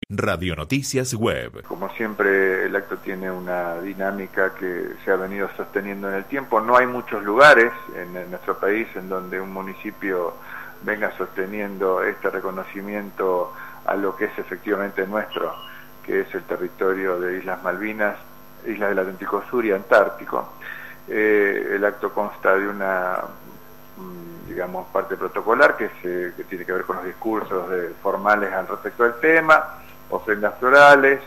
Radio Noticias Web. Como siempre, el acto tiene una dinámica que se ha venido sosteniendo en el tiempo. No hay muchos lugares en nuestro país en donde un municipio venga sosteniendo este reconocimiento a lo que es efectivamente nuestro, que es el territorio de Islas Malvinas, Islas del Atlántico Sur y Antártico. El acto consta de una, digamos, parte protocolar que tiene que ver con los discursos formales al respecto del tema, ofrendas florales,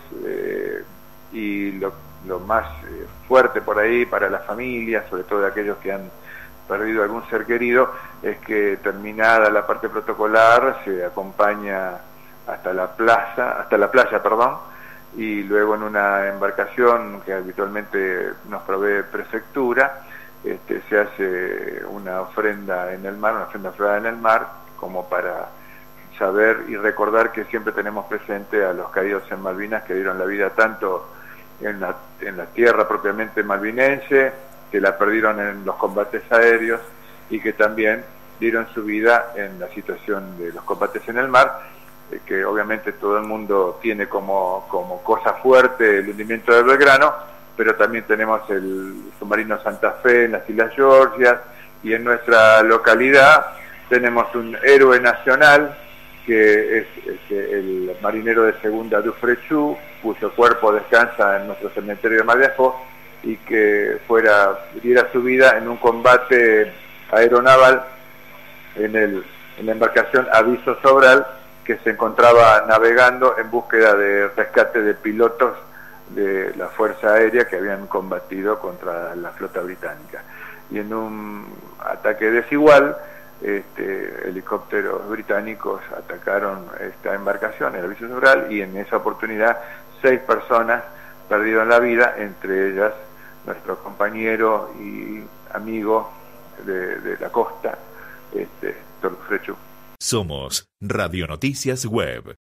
y lo más fuerte por ahí para las familias, sobre todo de aquellos que han perdido algún ser querido, es que terminada la parte protocolar se acompaña hasta la playa, y luego en una embarcación que habitualmente nos provee prefectura, se hace una ofrenda en el mar, una ofrenda floral en el mar, como para saber y recordar que siempre tenemos presente a los caídos en Malvinas, que dieron la vida tanto en la tierra propiamente malvinense, que la perdieron en los combates aéreos y que también dieron su vida en la situación de los combates en el mar, que obviamente todo el mundo tiene como cosa fuerte el hundimiento de Belgrano, pero también tenemos el submarino Santa Fe en las Islas Georgias, y en nuestra localidad tenemos un héroe nacional que es el marinero de segunda Dufresne, cuyo cuerpo descansa en nuestro cementerio de Mar de Ajó, y que diera su vida en un combate aeronaval en la embarcación Aviso Sobral, que se encontraba navegando en búsqueda de rescate de pilotos de la Fuerza Aérea que habían combatido contra la flota británica. Y en un ataque desigual, helicópteros británicos atacaron esta embarcación, el Aviso Sobral, y en esa oportunidad 6 personas perdieron la vida, entre ellas nuestro compañero y amigo de la costa, Dr. Frechu. Somos Radio Noticias Web.